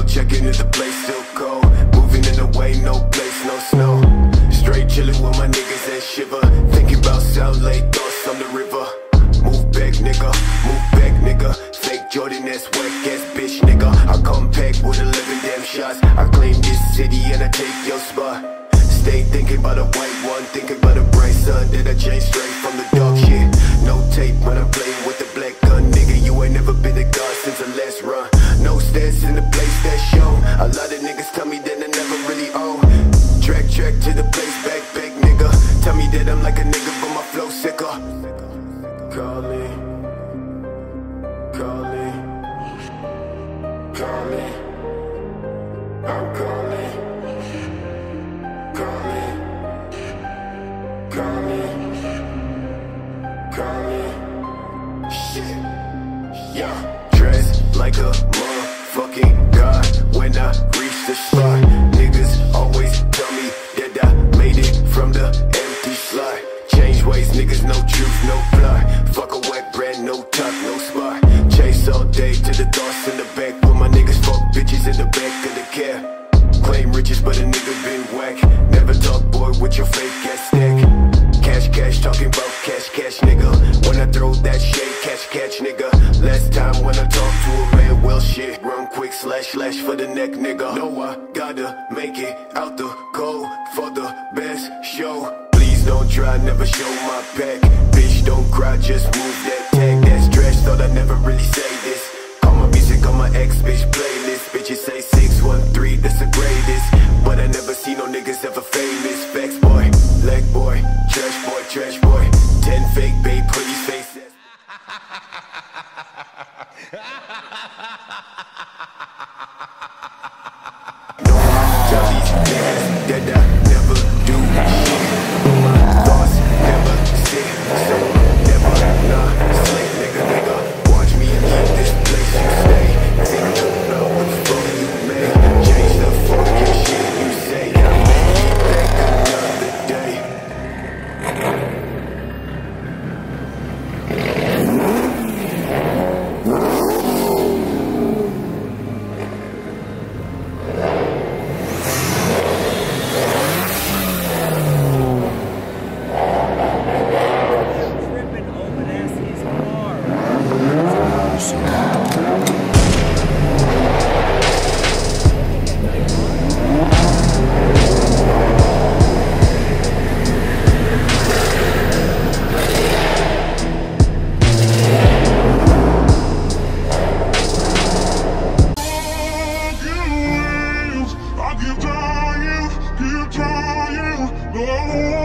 still checking if the place still cold. Moving in the way, no place, no snow. Straight chilling with my niggas and shiver. Thinking about South Lake, thoughts on the river. Move back, nigga, move back, nigga. Fake Jordan, that's whack ass bitch, nigga. I come back with 11 damn shots. I claim this city and I take your spot. Stay thinking about a white one, thinking about a bright sun. That I changed straight from the dark shit. No tape when I'm playing with the black gun, nigga. You ain't never been a god since the last run. No stats in the place that's shown. A lot of niggas tell me that I never really own. Track to the place, back, nigga. Tell me that I'm like a nigga, but my flow sicker. Calling, calling, calling. I'm calling, calling, calling, calling. Shit, yeah. Dressed like a motherfucking god when I reach the spot. Niggas always tell me that I made it from the empty slot. Change ways, niggas, no truth, no fly. Fuck a wet brand, no top, no spot. Chase all day to the thoughts in the back. With my niggas, fuck bitches in the back of the cab. Claim riches, but a nigga been whack. Never talk, boy, with your fake ass stack. Cash, talking about cash, nigga. When I throw that shade, catch, nigga. Last time when I talk to a man, well shit. Run quick, slash for the neck, nigga. No, I gotta make it out the cold for the best show. Please don't try, never show my back. Bitch, don't cry, just move that tag. That's trash, thought I'd never really say this. Call my music on my ex bitch playlist. Bitches say 613, that's the greatest. But I never see no niggas ever famous. Facts boy, leg boy, trash boy. 10 fake babe, pretty faces. No, tell these niggas that I never do shit. My thoughts never sit, so never nah. Slick nigga, watch me and keep this place you stay. Think about what fuck you made. Change the fucking shit you say. Be back another day. Keep trying, no.